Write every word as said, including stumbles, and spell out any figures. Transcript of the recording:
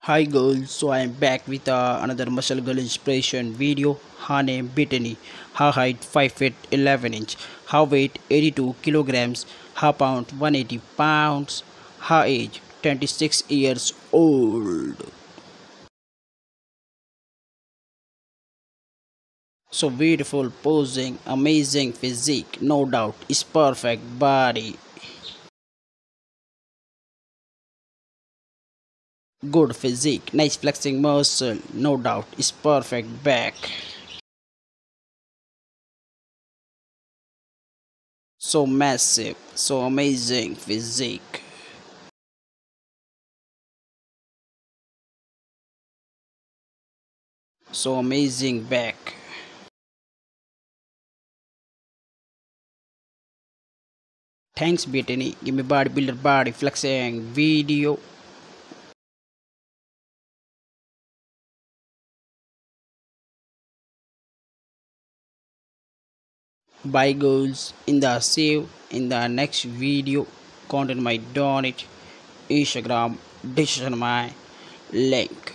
Hi girls, so I am back with uh, another muscle girl inspiration video. Her name Brittany. Her height five feet eleven inch. Her weight eighty-two kilograms. Her pound one hundred eighty pounds. Her age twenty-six years old. So beautiful posing, amazing physique, no doubt. Is perfect body. Good physique, nice flexing muscle, no doubt. Is perfect back. So massive, so amazing physique. So amazing back. Thanks Brittany. Give me bodybuilder body flexing video. Bye girls. In the save in the next video. Content my donate Instagram. This is my link.